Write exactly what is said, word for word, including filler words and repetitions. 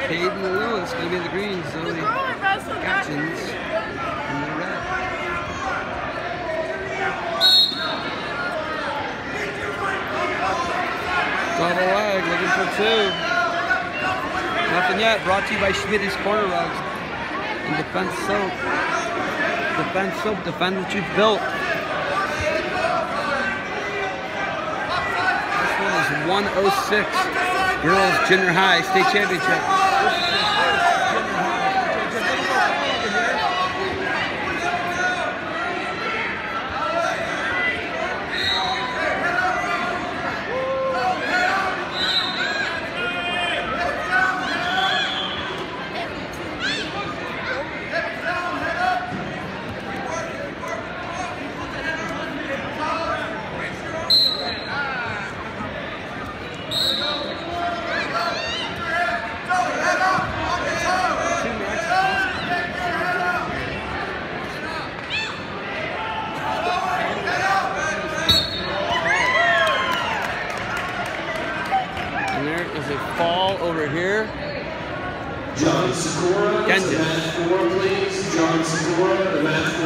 Caden Lewis going to be in the green. Zoe Gatchins in the red. Double leg, looking for two. Nothing yet. Brought to you by Schmitty's Corner Rugs and Defense Soap. Defense Soap, defend what you've built. This one is one oh six. Girls Junior High State Championship. And there is a fall over here. John Sikora, Genja. match four, please. John Sikora, the match four.